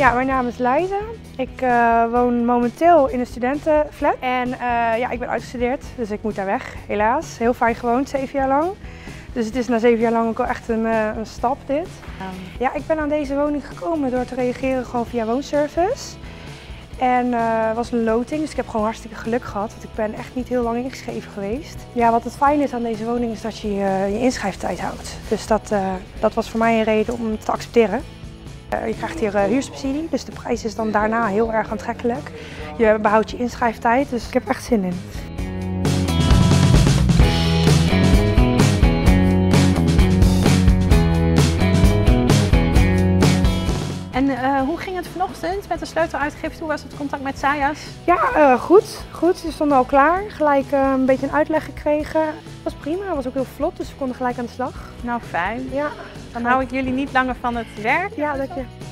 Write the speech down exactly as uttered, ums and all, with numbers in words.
Ja, mijn naam is Leize. Ik uh, woon momenteel in een studentenflat en uh, ja, ik ben uitgestudeerd, dus ik moet daar weg, helaas. Heel fijn gewoond, zeven jaar lang. Dus het is na zeven jaar lang ook wel echt een, uh, een stap dit. Ja, ik ben aan deze woning gekomen door te reageren gewoon via woonservice. En uh, het was een loting, dus ik heb gewoon hartstikke geluk gehad, want ik ben echt niet heel lang ingeschreven geweest. Ja, wat het fijn is aan deze woning is dat je uh, je inschrijftijd houdt. Dus dat, uh, dat was voor mij een reden om het te accepteren. Uh, je krijgt hier uh, huursubsidie, dus de prijs is dan daarna heel erg aantrekkelijk. Je behoudt je inschrijftijd, dus ik heb echt zin in. En uh, hoe ging het vanochtend met de sleuteluitgifte? Hoe was het contact met Sajas? Ja, uh, goed. goed. Ze stonden al klaar. Gelijk uh, een beetje een uitleg gekregen. Het was prima, het was ook heel vlot, dus we konden gelijk aan de slag. Nou, fijn. Ja. Dan hou ik jullie niet langer van het werk. Ja, dat je.